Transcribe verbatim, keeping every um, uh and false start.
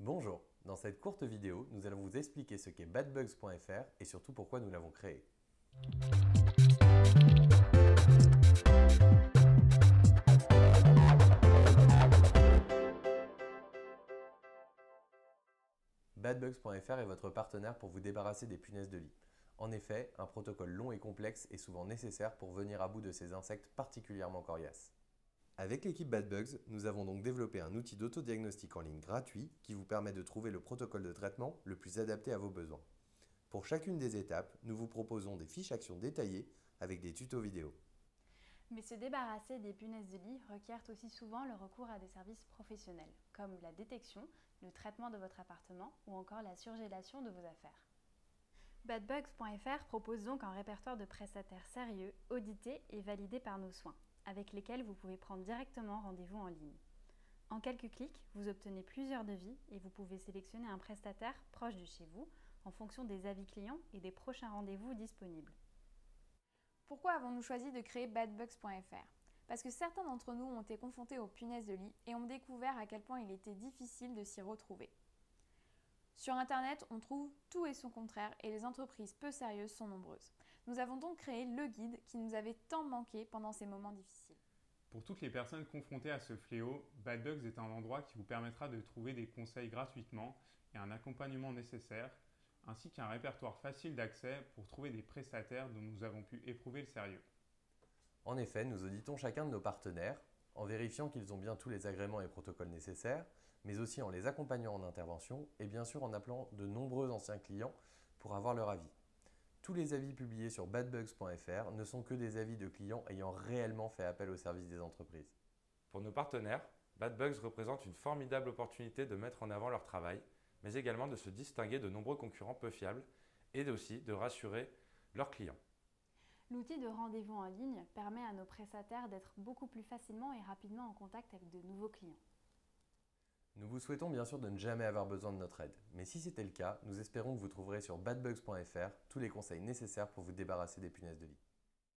Bonjour, dans cette courte vidéo, nous allons vous expliquer ce qu'est badbugs point F R et surtout pourquoi nous l'avons créé. badbugs point F R est votre partenaire pour vous débarrasser des punaises de lit. En effet, un protocole long et complexe est souvent nécessaire pour venir à bout de ces insectes particulièrement coriaces. Avec l'équipe badbugs, nous avons donc développé un outil d'autodiagnostic en ligne gratuit qui vous permet de trouver le protocole de traitement le plus adapté à vos besoins. Pour chacune des étapes, nous vous proposons des fiches actions détaillées avec des tutos vidéo. Mais se débarrasser des punaises de lit requiert aussi souvent le recours à des services professionnels, comme la détection, le traitement de votre appartement ou encore la surgélation de vos affaires. badbugs point F R propose donc un répertoire de prestataires sérieux, audités et validés par nos soins, avec lesquels vous pouvez prendre directement rendez-vous en ligne. En quelques clics, vous obtenez plusieurs devis et vous pouvez sélectionner un prestataire proche de chez vous en fonction des avis clients et des prochains rendez-vous disponibles. Pourquoi avons-nous choisi de créer badbugs point F R? Parce que certains d'entre nous ont été confrontés aux punaises de lit et ont découvert à quel point il était difficile de s'y retrouver. Sur Internet, on trouve tout et son contraire et les entreprises peu sérieuses sont nombreuses. Nous avons donc créé le guide qui nous avait tant manqué pendant ces moments difficiles. Pour toutes les personnes confrontées à ce fléau, badbugs est un endroit qui vous permettra de trouver des conseils gratuitement et un accompagnement nécessaire, ainsi qu'un répertoire facile d'accès pour trouver des prestataires dont nous avons pu éprouver le sérieux. En effet, nous auditons chacun de nos partenaires en vérifiant qu'ils ont bien tous les agréments et protocoles nécessaires, mais aussi en les accompagnant en intervention et bien sûr en appelant de nombreux anciens clients pour avoir leur avis. Tous les avis publiés sur badbugs point F R ne sont que des avis de clients ayant réellement fait appel au service des entreprises. Pour nos partenaires, badbugs représente une formidable opportunité de mettre en avant leur travail, mais également de se distinguer de nombreux concurrents peu fiables et aussi de rassurer leurs clients. L'outil de rendez-vous en ligne permet à nos prestataires d'être beaucoup plus facilement et rapidement en contact avec de nouveaux clients. Nous vous souhaitons bien sûr de ne jamais avoir besoin de notre aide, mais si c'était le cas, nous espérons que vous trouverez sur badbugs point F R tous les conseils nécessaires pour vous débarrasser des punaises de lit.